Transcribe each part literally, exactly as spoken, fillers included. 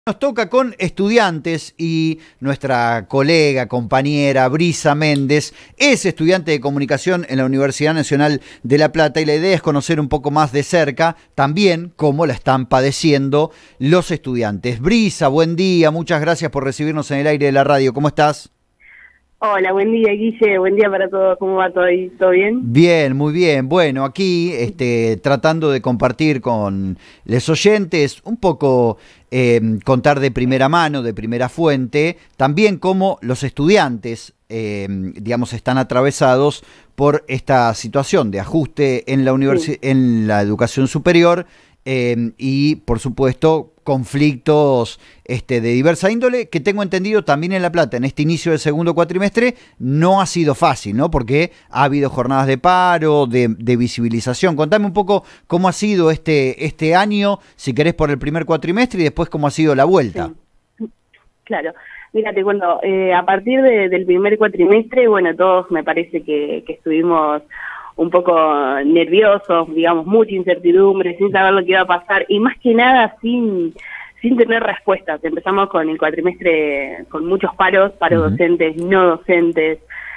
Nos toca con estudiantes y nuestra colega, compañera Brisa Méndez es estudiante de comunicación en la Universidad Nacional de La Plata y la idea es conocer un poco más de cerca también cómo la están padeciendo los estudiantes. Brisa, buen día, muchas gracias por recibirnos en el aire de la radio. ¿Cómo estás? Hola, buen día, Guille, buen día para todos. ¿Cómo va todo ahí? ¿Todo bien? Bien, muy bien. Bueno, aquí este, tratando de compartir con los oyentes un poco, eh, contar de primera mano, de primera fuente, también cómo los estudiantes, eh, digamos, están atravesados por esta situación de ajuste en la universi- sí. en la educación superior eh, y, por supuesto, conflictos este, de diversa índole, que tengo entendido también en La Plata, en este inicio del segundo cuatrimestre, no ha sido fácil, ¿no? Porque ha habido jornadas de paro, de, de visibilización. Contame un poco cómo ha sido este, este año, si querés, por el primer cuatrimestre y después cómo ha sido la vuelta. Sí. Claro. Mira, te cuento, eh, a partir de, del primer cuatrimestre, bueno, todos me parece que, que estuvimos un poco nerviosos, digamos, mucha incertidumbre, sin saber lo que iba a pasar y más que nada sin sin tener respuestas. Empezamos con el cuatrimestre con muchos paros, paros uh-huh. docentes, no docentes,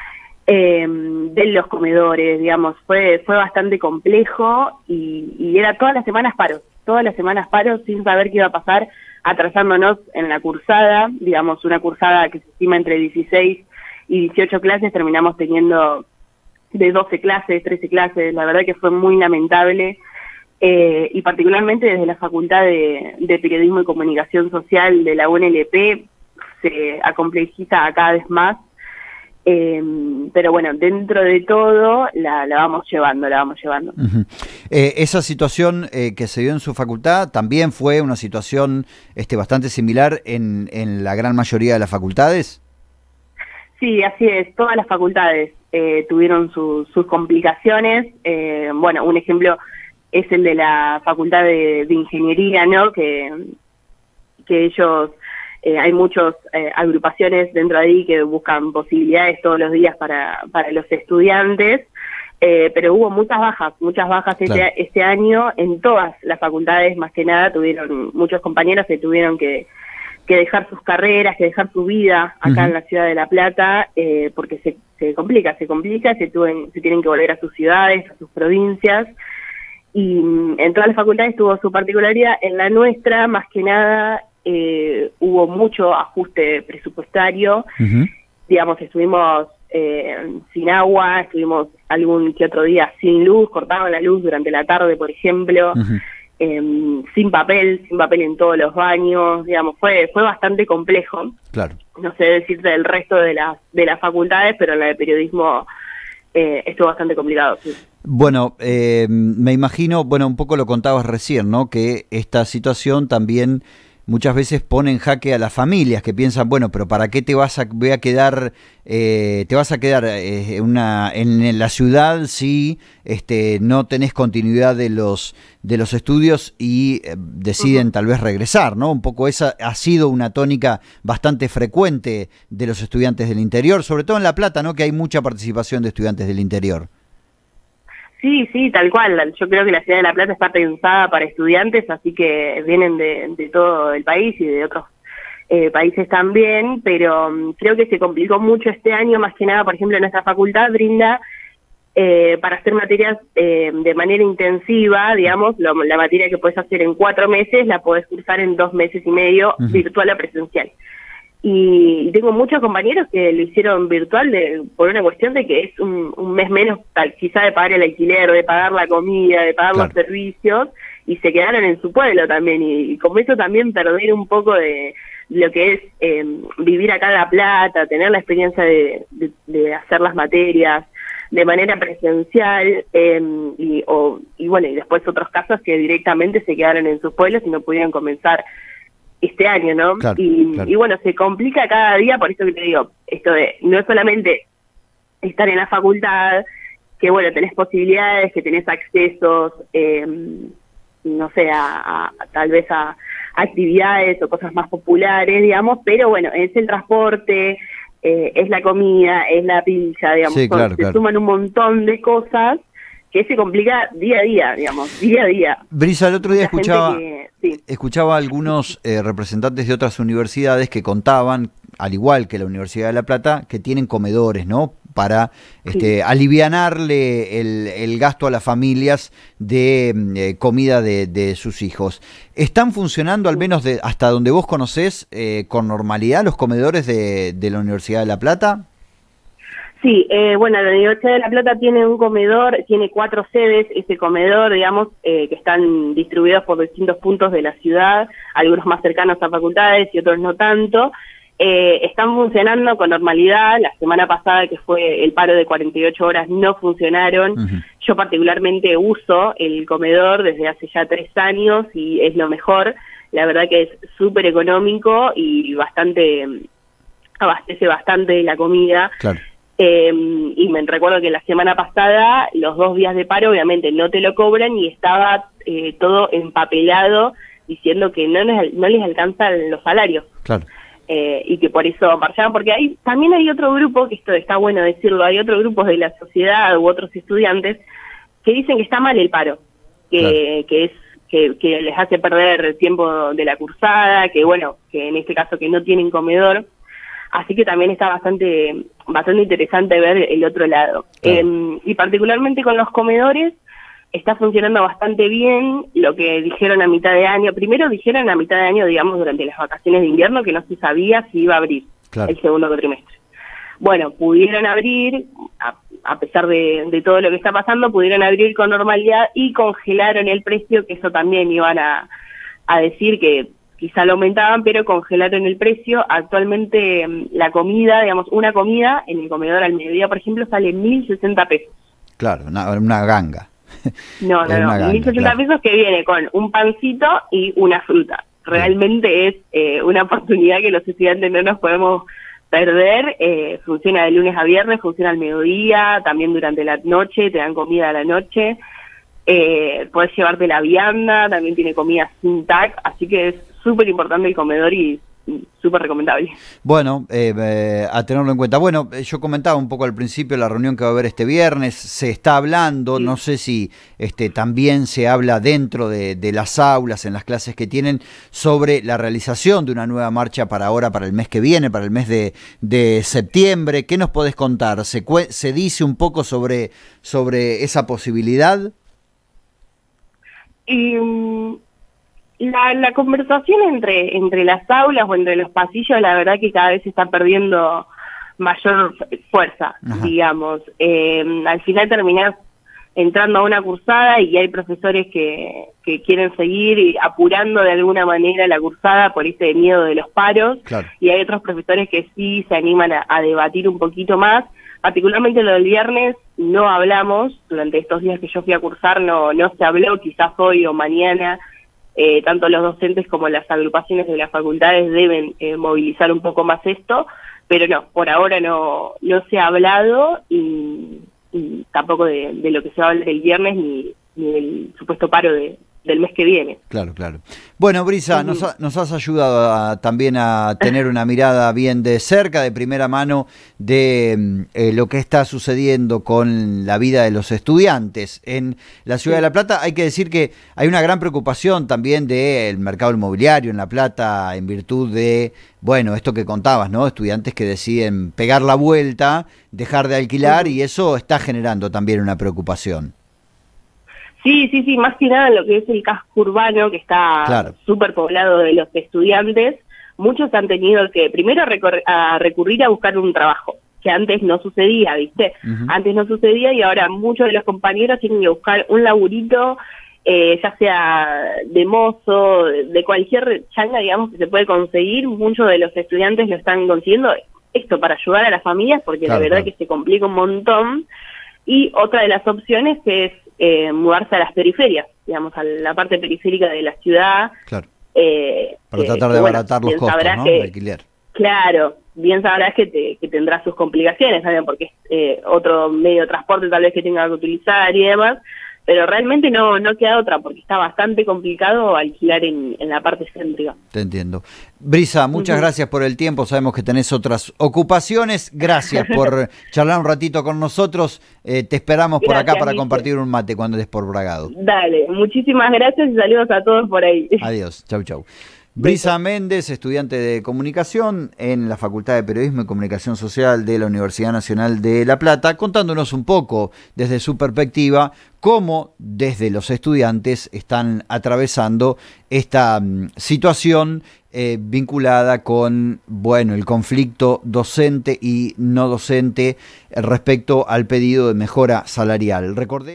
eh, de los comedores, digamos, fue fue bastante complejo y, y era todas las semanas paros, todas las semanas paros sin saber qué iba a pasar, atrasándonos en la cursada, digamos, una cursada que se estima entre dieciséis y dieciocho clases, terminamos teniendo de doce clases, trece clases, la verdad que fue muy lamentable, eh, y particularmente desde la Facultad de, de Periodismo y Comunicación Social de la U N L P se acomplejiza cada vez más, eh, pero bueno, dentro de todo la, la vamos llevando, la vamos llevando. Uh-huh. eh, esa situación eh, que se dio en su facultad también fue una situación este, bastante similar en, en la gran mayoría de las facultades. Sí, así es, todas las facultades eh, tuvieron su, sus complicaciones. Eh, bueno, un ejemplo es el de la Facultad de, de Ingeniería, ¿no? Que, que ellos, eh, hay muchas eh, agrupaciones dentro de ahí que buscan posibilidades todos los días para, para los estudiantes, eh, pero hubo muchas bajas, muchas bajas claro. este, este año en todas las facultades, más que nada tuvieron muchos compañeros que tuvieron que que dejar sus carreras, que dejar su vida acá uh-huh. en la ciudad de La Plata, eh, porque se, se complica, se complica, se, tuven, se tienen que volver a sus ciudades, a sus provincias, y en todas las facultades tuvo su particularidad. En la nuestra, más que nada, eh, hubo mucho ajuste presupuestario, uh-huh. digamos, estuvimos eh, sin agua, estuvimos algún que otro día sin luz, cortaban la luz durante la tarde, por ejemplo, uh-huh. Eh, sin papel, sin papel en todos los baños, digamos, fue fue bastante complejo. Claro. No sé decirte del resto de las de las facultades, pero en la de periodismo eh, estuvo bastante complicado. Sí. Bueno, eh, me imagino, bueno, un poco lo contabas recién, ¿no? Que esta situación también muchas veces pone en jaque a las familias que piensan, bueno, pero ¿para qué te vas a, voy a quedar, eh, te vas a quedar eh, una, en la ciudad si este, no tenés continuidad de los de los estudios y eh, deciden uh-huh. tal vez regresar, ¿no? Un poco esa ha sido una tónica bastante frecuente de los estudiantes del interior, sobre todo en La Plata, ¿no? Que hay mucha participación de estudiantes del interior. Sí, sí, tal cual. Yo creo que la ciudad de La Plata está pensada para estudiantes, así que vienen de, de todo el país y de otros eh, países también, pero um, creo que se complicó mucho este año, más que nada, por ejemplo, nuestra facultad brinda eh, para hacer materias eh, de manera intensiva, digamos, lo, la materia que puedes hacer en cuatro meses, la podés cursar en dos meses y medio, uh-huh. virtual a presencial. Y tengo muchos compañeros que lo hicieron virtual de, por una cuestión de que es un, un mes menos, tal, quizá de pagar el alquiler, de pagar la comida, de pagar claro. los servicios, y se quedaron en su pueblo también. Y, y con eso también perder un poco de lo que es eh, vivir acá en La Plata, tener la experiencia de, de, de hacer las materias de manera presencial, eh, y, o, y bueno, y después otros casos que directamente se quedaron en sus pueblos y no pudieron comenzar este año, ¿no? Claro, y, claro. y bueno, se complica cada día, por eso que te digo, esto de no es solamente estar en la facultad, que bueno, tenés posibilidades, que tenés accesos, eh, no sé, a, a, tal vez a, a actividades o cosas más populares, digamos, pero bueno, es el transporte, eh, es la comida, es la pizza, digamos, sí, claro, se claro. suman un montón de cosas que se complica día a día, digamos, día a día. Brisa, el otro día escuchaba, que, sí. escuchaba a algunos eh, representantes de otras universidades que contaban, al igual que la Universidad de La Plata, que tienen comedores, ¿no?, para este, sí. alivianarle el, el gasto a las familias de eh, comida de, de sus hijos. ¿Están funcionando, al menos de, hasta donde vos conocés, eh, con normalidad los comedores de, de la Universidad de La Plata? Sí, eh, bueno, la Universidad de La Plata tiene un comedor, tiene cuatro sedes, ese comedor, digamos, eh, que están distribuidos por distintos puntos de la ciudad, algunos más cercanos a facultades y otros no tanto. Eh, están funcionando con normalidad. La semana pasada, que fue el paro de cuarenta y ocho horas, no funcionaron. Uh-huh. Yo particularmente uso el comedor desde hace ya tres años y es lo mejor. La verdad que es súper económico y bastante, abastece bastante la comida. Claro. Eh, y me recuerdo que la semana pasada, los dos días de paro, obviamente no te lo cobran y estaba eh, todo empapelado diciendo que no, les, no les alcanzan los salarios. Claro. Eh, y que por eso marchaban, porque hay también hay otro grupo, que esto está bueno decirlo, hay otros grupos de la sociedad u otros estudiantes que dicen que está mal el paro, que, claro. que es que, que les hace perder tiempo de la cursada, que bueno, que en este caso que no tienen comedor, así que también está bastante bastante interesante ver el otro lado. Claro. Eh, y particularmente con los comedores está funcionando bastante bien. Lo que dijeron a mitad de año, primero dijeron a mitad de año, digamos, durante las vacaciones de invierno, que no se sabía si iba a abrir claro. el segundo trimestre. Bueno, pudieron abrir, a, a pesar de, de todo lo que está pasando, pudieron abrir con normalidad y congelaron el precio, que eso también iban a, a decir que quizá lo aumentaban, pero congelaron el precio. Actualmente la comida, digamos, una comida en el comedor al mediodía, por ejemplo, sale mil sesenta pesos. Claro, una, una ganga. No, no, no, mil sesenta claro. pesos que viene con un pancito y una fruta. Realmente sí. es eh, una oportunidad que los estudiantes no nos podemos perder. Eh, funciona de lunes a viernes, funciona al mediodía, también durante la noche, te dan comida a la noche. Eh, puedes llevarte la vianda, también tiene comida sin tac, así que es súper importante el comedor y súper recomendable. Bueno, eh, eh, a tenerlo en cuenta. Bueno, yo comentaba un poco al principio la reunión que va a haber este viernes, se está hablando, sí. no sé si este también se habla dentro de, de las aulas, en las clases que tienen, sobre la realización de una nueva marcha para ahora, para el mes que viene, para el mes de, de septiembre. ¿Qué nos podés contar? ¿Se, se dice un poco sobre, sobre esa posibilidad? Y... Um... La, la conversación entre entre las aulas o entre los pasillos, la verdad que cada vez se está perdiendo mayor fuerza, Ajá. digamos. Eh, al final terminás entrando a una cursada y hay profesores que, que quieren seguir apurando de alguna manera la cursada por ese miedo de los paros, claro. y hay otros profesores que sí se animan a, a debatir un poquito más. Particularmente lo del viernes no hablamos, durante estos días que yo fui a cursar no, no se habló, quizás hoy o mañana. Eh, tanto los docentes como las agrupaciones de las facultades deben eh, movilizar un poco más esto, pero no, por ahora no no se ha hablado y, y tampoco de, de lo que se va a hablar el viernes ni, ni del supuesto paro de, del mes que viene. Claro, claro. Bueno, Brisa, uh-huh. nos, ha, nos has ayudado a, también a tener una mirada bien de cerca, de primera mano, de eh, lo que está sucediendo con la vida de los estudiantes en la Ciudad de La Plata. Hay que decir que hay una gran preocupación también del mercado inmobiliario en La Plata en virtud de, bueno, esto que contabas, ¿no? Estudiantes que deciden pegar la vuelta, dejar de alquilar, uh-huh. y eso está generando también una preocupación. Sí, sí, sí, más que nada lo que es el casco urbano, que está súper claro. poblado de los estudiantes. Muchos han tenido que primero recor- a recurrir a buscar un trabajo, que antes no sucedía, ¿viste? Uh-huh. Antes no sucedía y ahora muchos de los compañeros tienen que buscar un laburito, eh, ya sea de mozo, de cualquier changa, digamos, que se puede conseguir. Muchos de los estudiantes lo están consiguiendo, esto para ayudar a las familias, porque claro, la verdad claro. que se complica un montón. Y otra de las opciones es eh, mudarse a las periferias, digamos, a la parte periférica de la ciudad. Claro. Eh, Para que, tratar de que, abaratar bueno, los costos, ¿no? Que, de alquiler. Claro, bien sabrás que, te, que tendrá sus complicaciones también, porque es eh, otro medio de transporte tal vez que tenga que utilizar y demás. pero realmente no, no queda otra, porque está bastante complicado alquilar en, en la parte céntrica. Te entiendo. Brisa, muchas uh-huh. gracias por el tiempo, sabemos que tenés otras ocupaciones, gracias por charlar un ratito con nosotros, eh, te esperamos por gracias, acá para Miche. compartir un mate cuando estés por Bragado. Dale, muchísimas gracias y saludos a todos por ahí. Adiós, chau chau. Brisa Méndez, estudiante de comunicación en la Facultad de Periodismo y Comunicación Social de la Universidad Nacional de La Plata, contándonos un poco desde su perspectiva cómo desde los estudiantes están atravesando esta um, situación eh, vinculada con, bueno, el conflicto docente y no docente respecto al pedido de mejora salarial. Recordé